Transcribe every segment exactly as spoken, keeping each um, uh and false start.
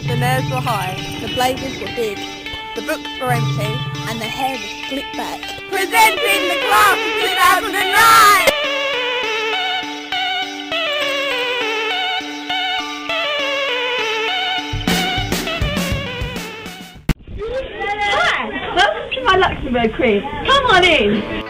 the nerves were high, the blazers were big, the books were empty, and the hair was slicked back. Presenting the class of two thousand nine! Hi! Welcome to my Luxembourg quiz. Come on in!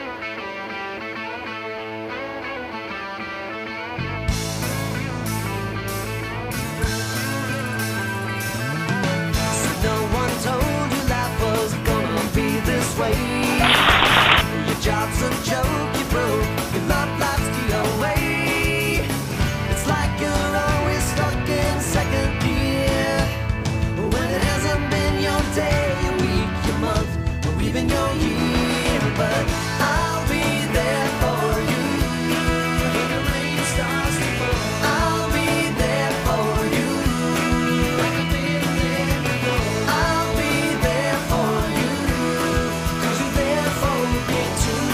Your job's a joke, you broke, your love life's the away. It's like you're always stuck in second gear, when it hasn't been your day, your week, your month, or even your year. But I'll be there for you when the rain starts to fall. I'll be there for you like I've been there before. I'll be there for you, 'cause you're there for me too.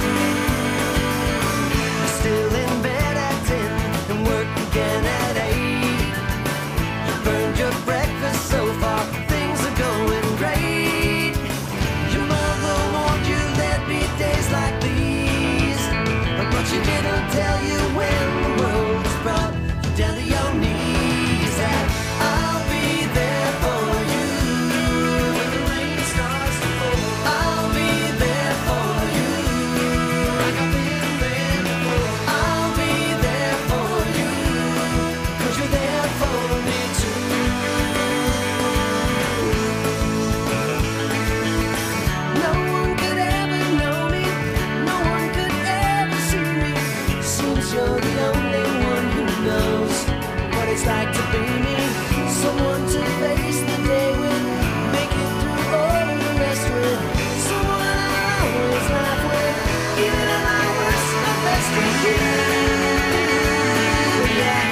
You're still in bed at ten and work again at eight. You burned your breakfast so far, things are going great. Your mother warned you there'd be days like these, but she didn't tell you when the world was brought you down to your knees. And I'll be there for you when the rain starts to fall. I'll be there for you like I've been there before. I'll be there for you, 'cause you're there for me too. No one could ever know me, no one could ever see me. Seems you're the only one who knows what it's like to be me. Someone to face the day with, make it through all of the rest with. Someone I always laugh with, even at my worst, my best with you. Yeah.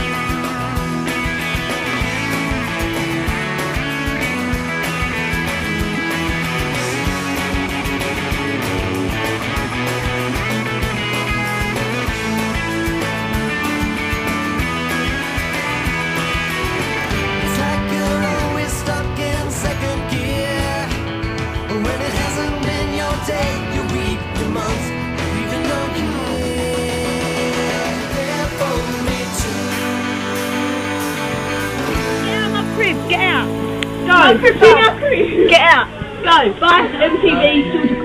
It's like you're always stuck in second gear, when it hasn't been your day, your week, your month, or even your year. There for me too. Get out of my crib, get out! Go! Go. Get out! Go! Bye, M T V,